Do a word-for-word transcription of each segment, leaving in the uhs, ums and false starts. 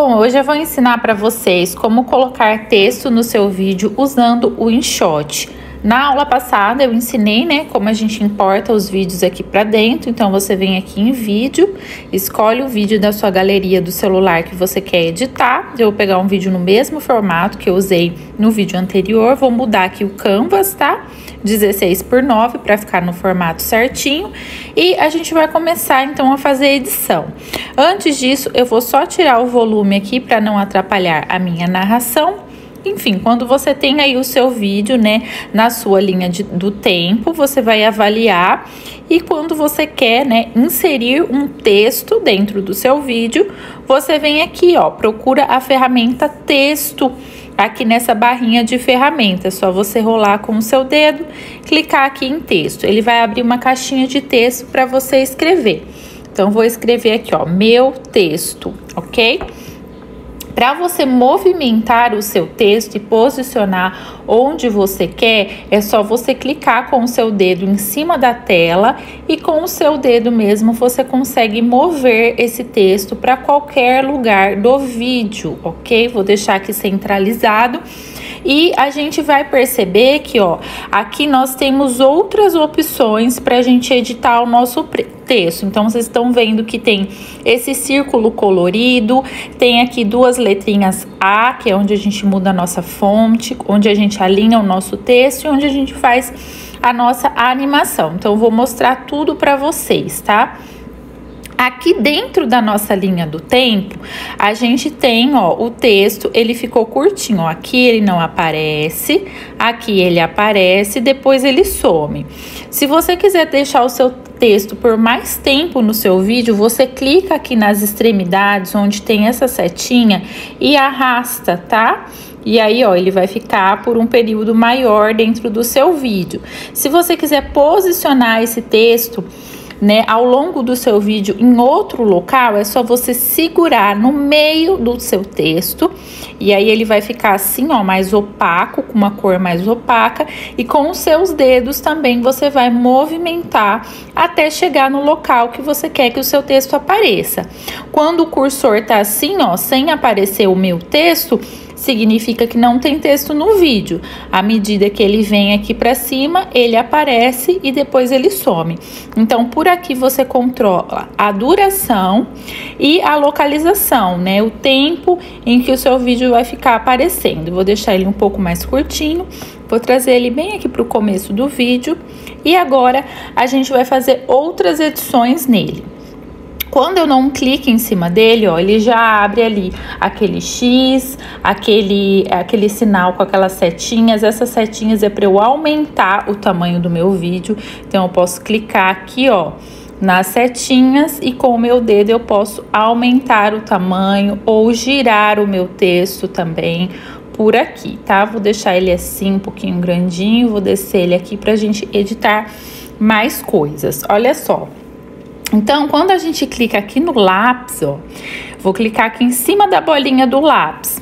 Bom, hoje eu vou ensinar para vocês como colocar texto no seu vídeo usando o InShot. Na aula passada eu ensinei, né, como a gente importa os vídeos aqui para dentro. Então você vem aqui em vídeo, escolhe o vídeo da sua galeria do celular que você quer editar. Eu vou pegar um vídeo no mesmo formato que eu usei no vídeo anterior, vou mudar aqui o Canvas, tá? dezesseis por nove para ficar no formato certinho. E a gente vai começar então a fazer a edição. Antes disso, eu vou só tirar o volume aqui para não atrapalhar a minha narração. Enfim, quando você tem aí o seu vídeo, né, na sua linha de, do tempo, você vai avaliar. E quando você quer, né, inserir um texto dentro do seu vídeo, você vem aqui, ó, procura a ferramenta texto aqui nessa barrinha de ferramentas. Só você rolar com o seu dedo, clicar aqui em texto. Ele vai abrir uma caixinha de texto para você escrever. Então, vou escrever aqui, ó, meu texto, ok? Para você movimentar o seu texto e posicionar onde você quer, é só você clicar com o seu dedo em cima da tela e com o seu dedo mesmo você consegue mover esse texto para qualquer lugar do vídeo, ok? Vou deixar aqui centralizado. E a gente vai perceber que, ó, aqui nós temos outras opções para a gente editar o nosso texto. Então, vocês estão vendo que tem esse círculo colorido, tem aqui duas letrinhas A, que é onde a gente muda a nossa fonte, onde a gente alinha o nosso texto e onde a gente faz a nossa animação. Então, eu vou mostrar tudo para vocês, tá? Aqui dentro da nossa linha do tempo, a gente tem, ó, o texto, ele ficou curtinho, ó, aqui ele não aparece, aqui ele aparece, depois ele some. Se você quiser deixar o seu texto por mais tempo no seu vídeo, você clica aqui nas extremidades, onde tem essa setinha e arrasta, tá? E aí, ó, ele vai ficar por um período maior dentro do seu vídeo. Se você quiser posicionar esse texto, né, ao longo do seu vídeo em outro local, é só você segurar no meio do seu texto e aí ele vai ficar assim, ó, mais opaco, com uma cor mais opaca, e com os seus dedos também você vai movimentar até chegar no local que você quer que o seu texto apareça. Quando o cursor tá assim, ó, sem aparecer o meu texto, significa que não tem texto no vídeo. À medida que ele vem aqui para cima, ele aparece e depois ele some. Então, por aqui você controla a duração e a localização, né? O tempo em que o seu vídeo vai ficar aparecendo. Vou deixar ele um pouco mais curtinho. Vou trazer ele bem aqui para o começo do vídeo. E agora, a gente vai fazer outras edições nele. Quando eu não clico em cima dele, ó, ele já abre ali aquele X, aquele, aquele sinal com aquelas setinhas. Essas setinhas é para eu aumentar o tamanho do meu vídeo. Então, eu posso clicar aqui, ó, nas setinhas e com o meu dedo eu posso aumentar o tamanho ou girar o meu texto também por aqui, tá? Vou deixar ele assim, um pouquinho grandinho, vou descer ele aqui pra gente editar mais coisas. Olha só. Então, quando a gente clica aqui no lápis, ó, vou clicar aqui em cima da bolinha do lápis,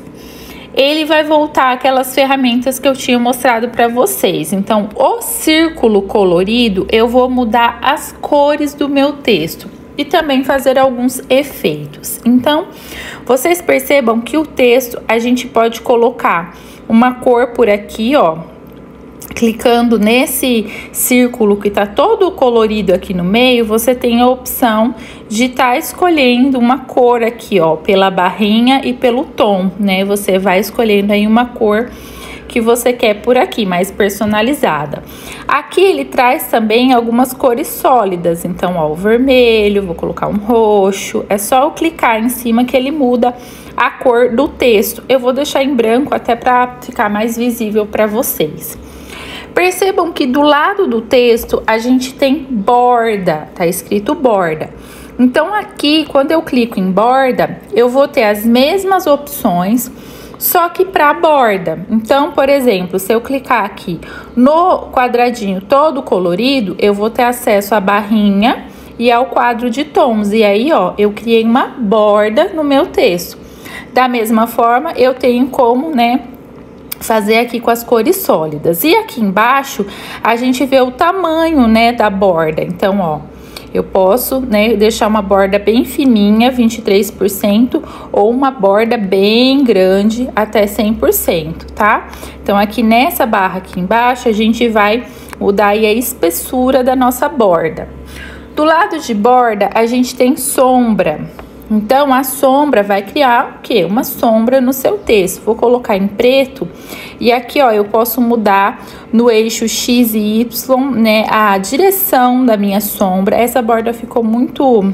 ele vai voltar aquelas ferramentas que eu tinha mostrado para vocês. Então, o círculo colorido, eu vou mudar as cores do meu texto e também fazer alguns efeitos. Então, vocês percebam que o texto, a gente pode colocar uma cor por aqui, ó, clicando nesse círculo que tá todo colorido aqui no meio, você tem a opção de estar escolhendo uma cor aqui, ó, pela barrinha e pelo tom, né? Você vai escolhendo aí uma cor que você quer por aqui, mais personalizada. Aqui ele traz também algumas cores sólidas, então, ó, o vermelho, vou colocar um roxo, é só eu clicar em cima que ele muda a cor do texto. Eu vou deixar em branco até para ficar mais visível para vocês. Percebam que do lado do texto a gente tem borda, tá escrito borda. Então aqui, quando eu clico em borda, eu vou ter as mesmas opções, só que para borda. Então, por exemplo, se eu clicar aqui no quadradinho todo colorido, eu vou ter acesso à barrinha e ao quadro de tons. E aí, ó, eu criei uma borda no meu texto. Da mesma forma, eu tenho como, né, fazer aqui com as cores sólidas. E aqui embaixo, a gente vê o tamanho, né, da borda. Então, ó, Eu posso, né, deixar uma borda bem fininha, vinte e três por cento, ou uma borda bem grande, até cem por cento, tá? Então, aqui nessa barra aqui embaixo, a gente vai mudar aí a espessura da nossa borda. Do lado de borda, a gente tem sombra. Então, a sombra vai criar o quê? Uma sombra no seu texto. Vou colocar em preto. E aqui, ó, eu posso mudar no eixo X e Y, né, a direção da minha sombra. Essa borda ficou muito...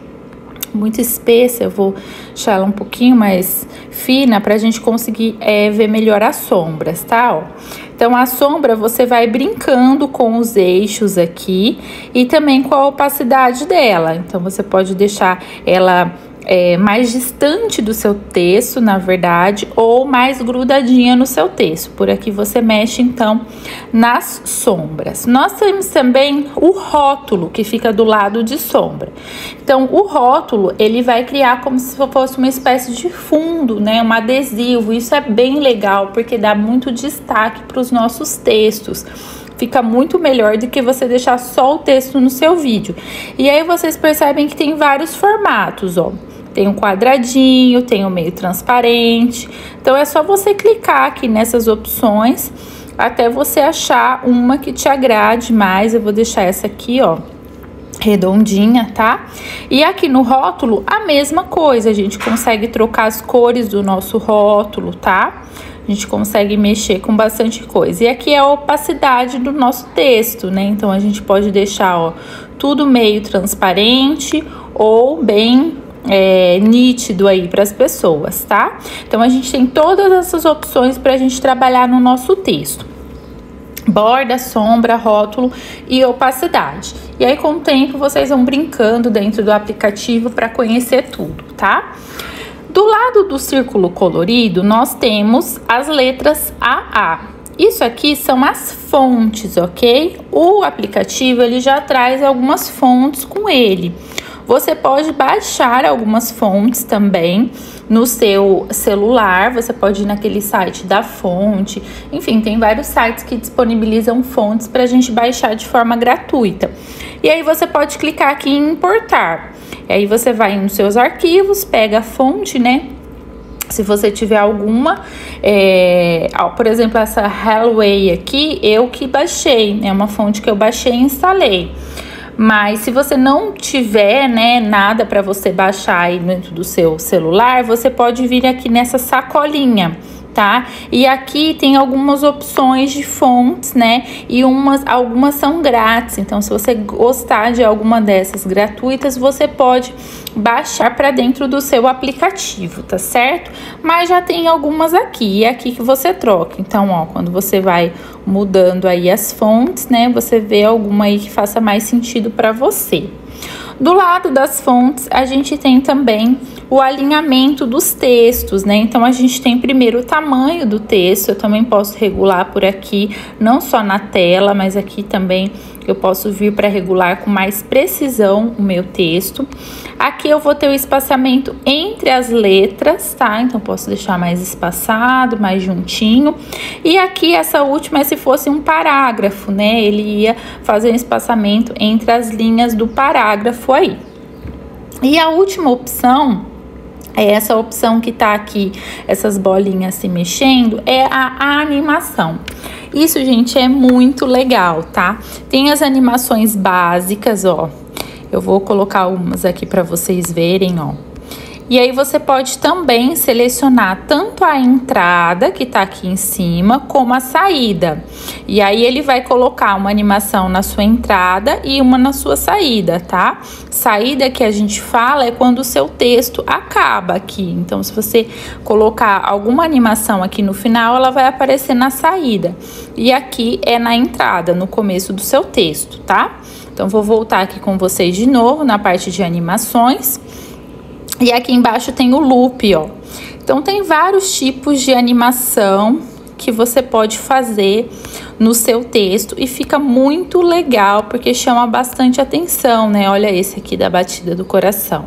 muito espessa, eu vou deixar ela um pouquinho mais fina pra gente conseguir é, ver melhor as sombras, tá? Ó. Então, a sombra você vai brincando com os eixos aqui e também com a opacidade dela. Então, você pode deixar ela é, mais distante do seu texto, na verdade, ou mais grudadinha no seu texto. Por aqui você mexe, então, nas sombras. Nós temos também o rótulo, que fica do lado de sombra. Então, o rótulo, ele vai criar como se fosse uma espécie de fundo, né? Um adesivo. Isso é bem legal, porque dá muito destaque para os nossos textos. Fica muito melhor do que você deixar só o texto no seu vídeo. E aí, vocês percebem que tem vários formatos, ó. Tem um quadradinho, tem o meio transparente. Então, é só você clicar aqui nessas opções até você achar uma que te agrade mais. Eu vou deixar essa aqui, ó, redondinha, tá? E aqui no rótulo, a mesma coisa. A gente consegue trocar as cores do nosso rótulo, tá? A gente consegue mexer com bastante coisa. E aqui é a opacidade do nosso texto, né? Então, a gente pode deixar, ó, tudo meio transparente ou bem... É, nítido aí para as pessoas, tá? Então, a gente tem todas essas opções para a gente trabalhar no nosso texto: borda, sombra, rótulo e opacidade. E aí, com o tempo, vocês vão brincando dentro do aplicativo para conhecer tudo, tá? Do lado do círculo colorido, nós temos as letras A A. Isso aqui são as fontes, ok? O aplicativo, ele já traz algumas fontes com ele. Você pode baixar algumas fontes também no seu celular. Você pode ir naquele site da fonte. Enfim, tem vários sites que disponibilizam fontes para a gente baixar de forma gratuita. E aí você pode clicar aqui em importar. E aí você vai nos seus arquivos, pega a fonte, né? Se você tiver alguma, é, ó, por exemplo, essa Hallway aqui, eu que baixei, é uma fonte que eu baixei e instalei. Mas se você não tiver, né, nada para você baixar aí dentro do seu celular, você pode vir aqui nessa sacolinha, tá? E aqui tem algumas opções de fontes, né? E umas, algumas são grátis. Então, se você gostar de alguma dessas gratuitas, você pode baixar para dentro do seu aplicativo, tá certo? Mas já tem algumas aqui, e é aqui que você troca. Então, ó, quando você vai mudando aí as fontes, né? Você vê alguma aí que faça mais sentido para você. Do lado das fontes, a gente tem também o alinhamento dos textos, né? Então, a gente tem primeiro o tamanho do texto. Eu também posso regular por aqui, não só na tela, mas aqui também eu posso vir para regular com mais precisão o meu texto. Aqui eu vou ter o espaçamento entre as letras, tá? Então, posso deixar mais espaçado, mais juntinho. E aqui, essa última é se fosse um parágrafo, né? Ele ia fazer um espaçamento entre as linhas do parágrafo aí. E a última opção... é essa opção que tá aqui, essas bolinhas se mexendo, é a animação. Isso, gente, é muito legal, tá? Tem as animações básicas, ó. Eu vou colocar umas aqui para vocês verem, ó. E aí você pode também selecionar tanto a entrada, que tá aqui em cima, como a saída. E aí ele vai colocar uma animação na sua entrada e uma na sua saída, tá? Saída que a gente fala é quando o seu texto acaba aqui. Então, se você colocar alguma animação aqui no final, ela vai aparecer na saída. E aqui é na entrada, no começo do seu texto, tá? Então, vou voltar aqui com vocês de novo na parte de animações. E aqui embaixo tem o loop, ó. Então, tem vários tipos de animação que você pode fazer no seu texto e fica muito legal, porque chama bastante atenção, né? Olha esse aqui da batida do coração.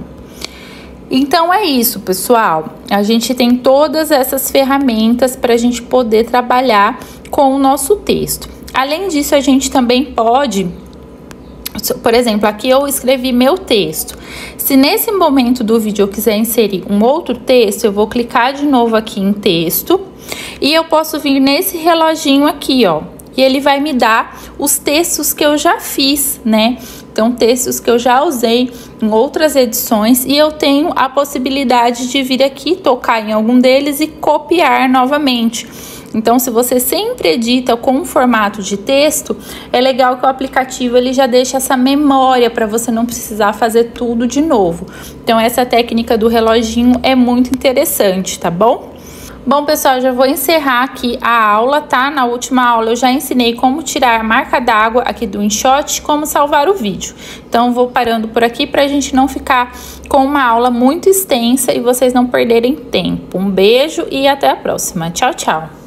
Então, é isso, pessoal. A gente tem todas essas ferramentas para a gente poder trabalhar com o nosso texto. Além disso, a gente também pode... Por exemplo, aqui eu escrevi meu texto. Se nesse momento do vídeo eu quiser inserir um outro texto, eu vou clicar de novo aqui em texto e eu posso vir nesse reloginho aqui, ó, e ele vai me dar os textos que eu já fiz, né? Então, textos que eu já usei em outras edições e eu tenho a possibilidade de vir aqui, tocar em algum deles e copiar novamente. Então, se você sempre edita com um formato de texto, é legal que o aplicativo ele já deixa essa memória para você não precisar fazer tudo de novo. Então, essa técnica do reloginho é muito interessante, tá bom? Bom, pessoal, já vou encerrar aqui a aula, tá? Na última aula eu já ensinei como tirar a marca d'água aqui do InShot, como salvar o vídeo. Então, vou parando por aqui pra gente não ficar com uma aula muito extensa e vocês não perderem tempo. Um beijo e até a próxima. Tchau, tchau!